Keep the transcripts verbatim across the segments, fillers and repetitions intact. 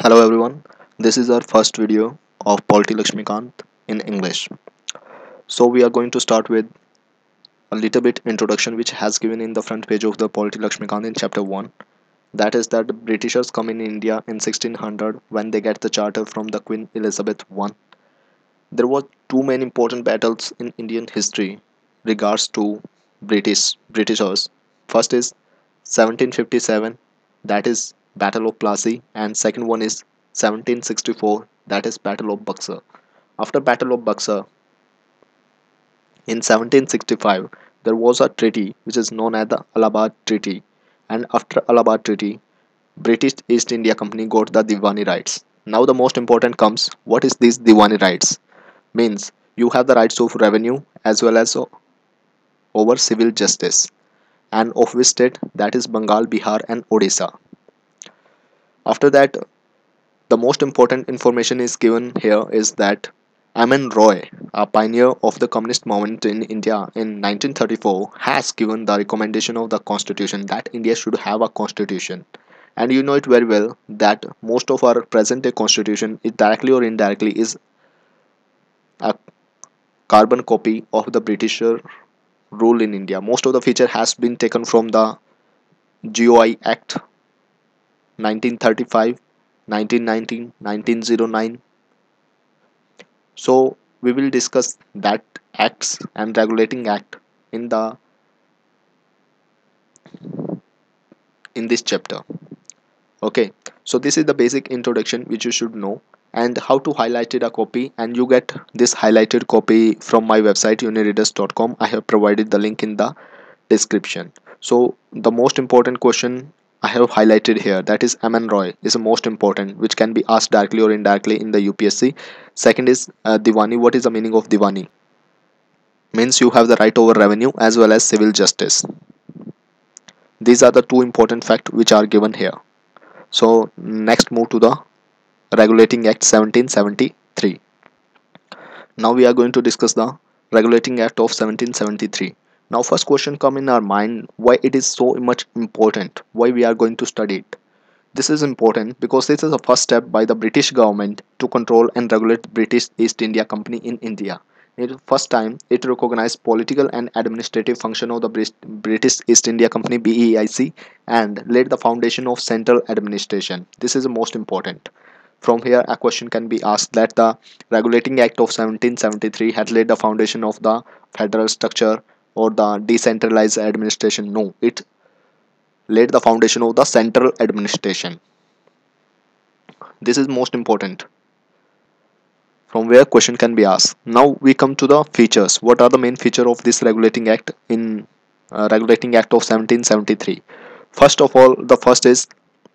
Hello everyone, this is our first video of polity laxmikant in English. So we are going to start with a little bit introduction which has given in the front page of the polity laxmikant in chapter one. That is that the Britishers come in India in sixteen hundred when they get the charter from the Queen Elizabeth the First. There were two main important battles in Indian history regards to British Britishers. First is seventeen fifty-seven, that is Battle of Plassey, and second one is seventeen sixty-four, that is Battle of Buxar. After Battle of Buxar in seventeen sixty-five, there was a treaty which is known as the Allahabad Treaty, and after Allahabad Treaty, British East India Company got the Diwani rights. Now the most important comes, what is these Diwani rights? Means you have the rights of revenue as well as over civil justice, and of which state, that is Bengal, Bihar and Odisha. After that, the most important information is given here is that M N Roy, a pioneer of the communist movement in India in nineteen thirty-four, has given the recommendation of the constitution that India should have a constitution. And you know it very well that most of our present day constitution, is directly or indirectly, is a carbon copy of the British rule in India. Most of the feature has been taken from the G O I Act nineteen thirty-five, nineteen nineteen, nineteen oh nine. So we will discuss that acts and regulating act in the in this chapter. Okay, so this is the basic introduction which you should know, and how to highlight it a copy, and you get this highlighted copy from my website unireaders dot com. I have provided the link in the description. So the most important question I have highlighted here, that is M N Roy, is the most important, which can be asked directly or indirectly in the U P S C. Second is uh, Diwani. What is the meaning of Diwani? Means you have the right over revenue as well as civil justice. These are the two important facts which are given here. So next move to the Regulating Act seventeen seventy-three. Now we are going to discuss the Regulating Act of seventeen seventy-three. Now first question come in our mind, why it is so much important, why we are going to study it. This is important because this is the first step by the British government to control and regulate British East India Company in India. It is the first time it recognized political and administrative function of the British East India Company B E I C and laid the foundation of central administration. This is the most important. From here a question can be asked that the Regulating Act of seventeen seventy-three had laid the foundation of the federal structure or the decentralized administration. No, it laid the foundation of the central administration. This is most important. From where question can be asked. Now we come to the features. What are the main feature of this Regulating Act in uh, Regulating Act of seventeen seventy-three? First of all, the first is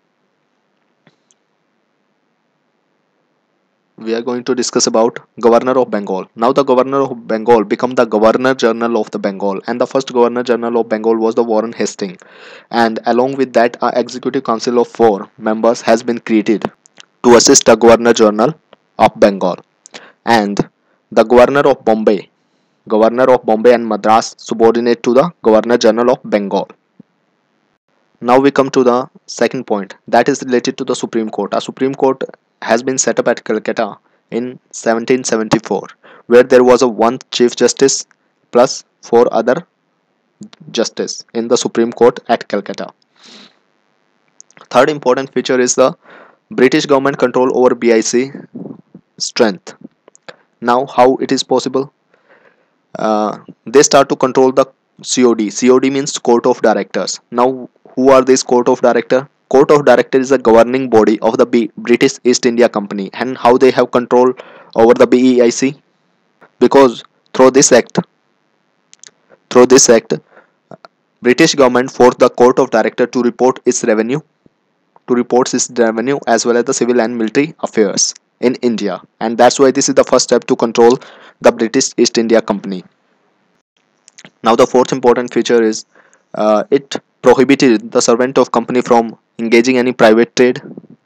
we are going to discuss about Governor of Bengal. Now the Governor of Bengal become the Governor General of the Bengal, and the first Governor General of Bengal was the Warren Hastings, and along with that a executive council of four members has been created to assist the Governor General of Bengal. And the Governor of Bombay, Governor of Bombay and Madras subordinate to the Governor General of Bengal. Now we come to the second point, that is related to the Supreme Court. A Supreme Court has been set up at Calcutta in seventeen seventy-four, where there was a one Chief Justice plus four other justices in the Supreme Court at Calcutta. Third important feature is the British government control over B I C strength. Now how it is possible? Uh, they start to control the C O D. C O D means Court of Directors. Now who are these Court of Director? Court of Director is a governing body of the B British East India Company, and how they have control over the B E I C? Because through this act, through this act, British government forced the Court of Director to report its revenue, to report its revenue as well as the civil and military affairs in India, and that's why this is the first step to control the British East India Company. Now the fourth important feature is uh, it prohibited the servant of company from engaging any private trade,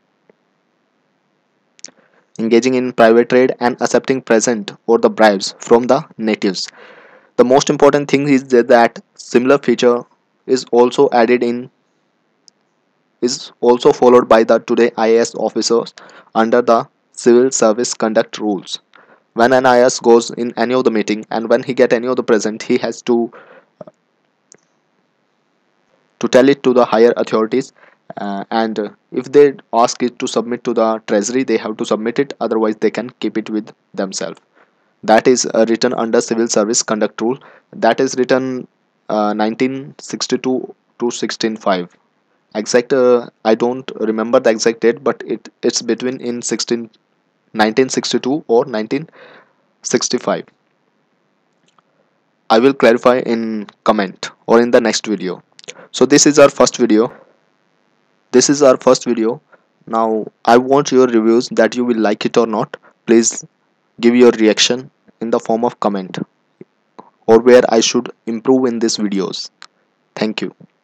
engaging in private trade and accepting present or the bribes from the natives. The most important thing is that similar feature is also added in is also followed by the today I A S officers under the civil service conduct rules. When an I A S goes in any of the meeting and when he get any of the present, he has to to tell it to the higher authorities, uh, and uh, if they ask it to submit to the treasury, they have to submit it, otherwise they can keep it with themselves. That is uh, written under civil service conduct rule. That is written uh, nineteen sixty-two to sixteen oh five. Exact uh, I don't remember the exact date, but it it's between in sixteen nineteen sixty-two or nineteen sixty-five. I will clarify in comment or in the next video. So this is our first video. This is our first video. Now I want your reviews, that you will like it or not. Please give your reaction in the form of comment, or where I should improve in these videos. Thank you.